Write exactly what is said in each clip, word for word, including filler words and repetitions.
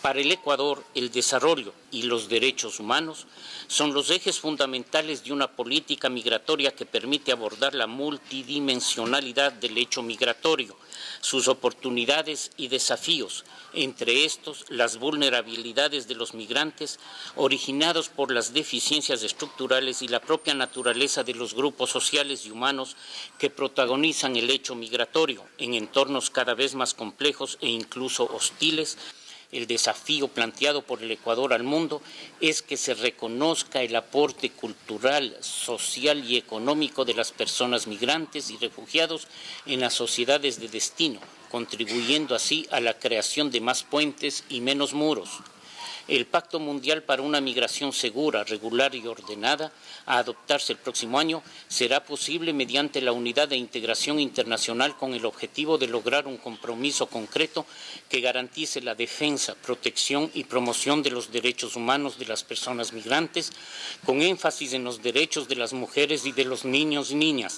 Para el Ecuador, el desarrollo y los derechos humanos son los ejes fundamentales de una política migratoria que permite abordar la multidimensionalidad del hecho migratorio, sus oportunidades y desafíos, entre estos las vulnerabilidades de los migrantes originados por las deficiencias estructurales y la propia naturaleza de los grupos sociales y humanos que protagonizan el hecho migratorio en entornos cada vez más complejos e incluso hostiles. El desafío planteado por el Ecuador al mundo es que se reconozca el aporte cultural, social y económico de las personas migrantes y refugiados en las sociedades de destino, contribuyendo así a la creación de más puentes y menos muros. El Pacto Mundial para una Migración Segura, Regular y Ordenada, a adoptarse el próximo año, será posible mediante la unidad de integración internacional con el objetivo de lograr un compromiso concreto que garantice la defensa, protección y promoción de los derechos humanos de las personas migrantes, con énfasis en los derechos de las mujeres y de los niños y niñas,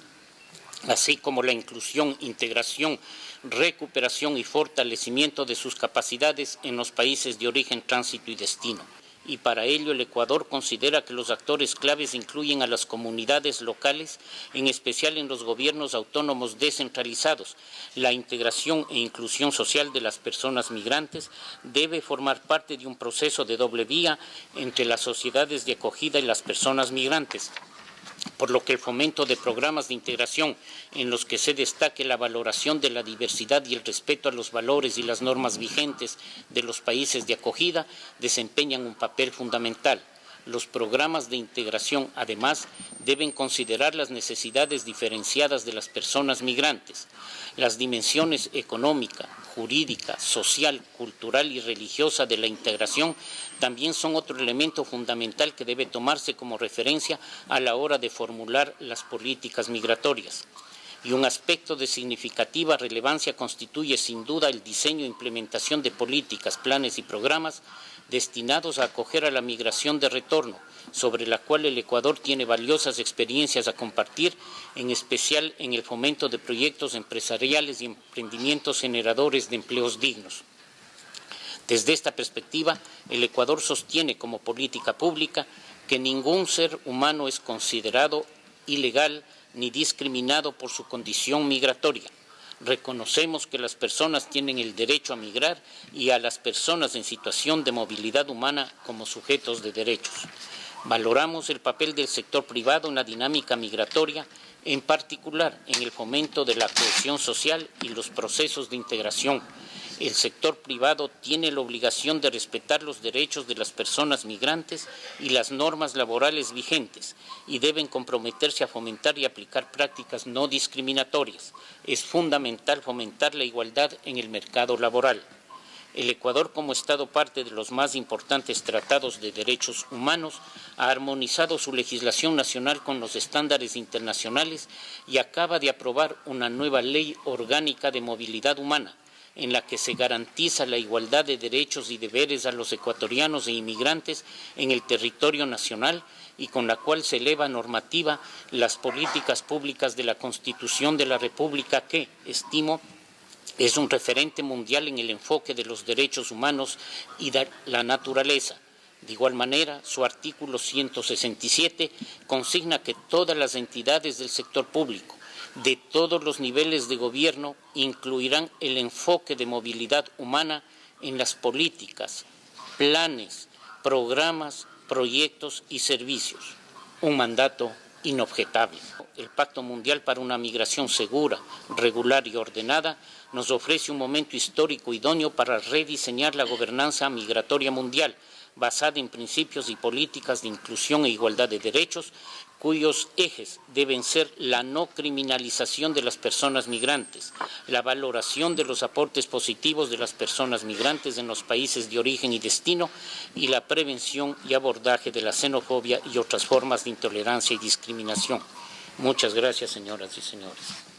así como la inclusión, integración, recuperación y fortalecimiento de sus capacidades en los países de origen, tránsito y destino. Y para ello el Ecuador considera que los actores claves incluyen a las comunidades locales, en especial en los gobiernos autónomos descentralizados. La integración e inclusión social de las personas migrantes debe formar parte de un proceso de doble vía entre las sociedades de acogida y las personas migrantes, por lo que el fomento de programas de integración en los que se destaque la valoración de la diversidad y el respeto a los valores y las normas vigentes de los países de acogida desempeñan un papel fundamental. Los programas de integración, además, deben considerar las necesidades diferenciadas de las personas migrantes. Las dimensiones económica, jurídica, social, cultural y religiosa de la integración también son otro elemento fundamental que debe tomarse como referencia a la hora de formular las políticas migratorias. Y un aspecto de significativa relevancia constituye sin duda el diseño e implementación de políticas, planes y programas destinados a acoger a la migración de retorno, sobre la cual el Ecuador tiene valiosas experiencias a compartir, en especial en el fomento de proyectos empresariales y emprendimientos generadores de empleos dignos. Desde esta perspectiva, el Ecuador sostiene como política pública que ningún ser humano es considerado ilegal ni discriminado por su condición migratoria. Reconocemos que las personas tienen el derecho a migrar y a las personas en situación de movilidad humana como sujetos de derechos. Valoramos el papel del sector privado en la dinámica migratoria, en particular en el fomento de la cohesión social y los procesos de integración. El sector privado tiene la obligación de respetar los derechos de las personas migrantes y las normas laborales vigentes y deben comprometerse a fomentar y aplicar prácticas no discriminatorias. Es fundamental fomentar la igualdad en el mercado laboral. El Ecuador, como Estado parte de los más importantes tratados de derechos humanos, ha armonizado su legislación nacional con los estándares internacionales y acaba de aprobar una nueva ley orgánica de movilidad humana, en la que se garantiza la igualdad de derechos y deberes a los ecuatorianos e inmigrantes en el territorio nacional y con la cual se eleva normativa las políticas públicas de la Constitución de la República que, estimo, es un referente mundial en el enfoque de los derechos humanos y de la naturaleza. De igual manera, su artículo ciento sesenta y siete consigna que todas las entidades del sector público, de todos los niveles de gobierno, incluirán el enfoque de movilidad humana en las políticas, planes, programas, proyectos y servicios. Un mandato inobjetable. El Pacto Mundial para una Migración Segura, Regular y Ordenada nos ofrece un momento histórico idóneo para rediseñar la gobernanza migratoria mundial, basada en principios y políticas de inclusión e igualdad de derechos, cuyos ejes deben ser la no criminalización de las personas migrantes, la valoración de los aportes positivos de las personas migrantes en los países de origen y destino y la prevención y abordaje de la xenofobia y otras formas de intolerancia y discriminación. Muchas gracias, señoras y señores.